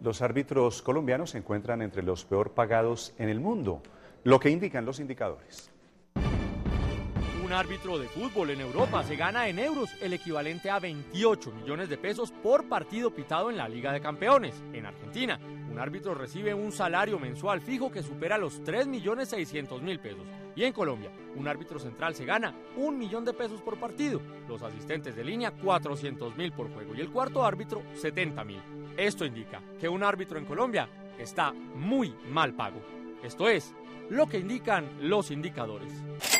Los árbitros colombianos se encuentran entre los peor pagados en el mundo, lo que indican los indicadores. Un árbitro de fútbol en Europa se gana en euros el equivalente a 28 millones de pesos por partido pitado en la Liga de Campeones. En Argentina, un árbitro recibe un salario mensual fijo que supera los 3.600.000 pesos. Y en Colombia, un árbitro central se gana 1 millón de pesos por partido, los asistentes de línea 400.000 por juego y el cuarto árbitro 70.000. Esto indica que un árbitro en Colombia está muy mal pago. Esto es lo que indican los indicadores.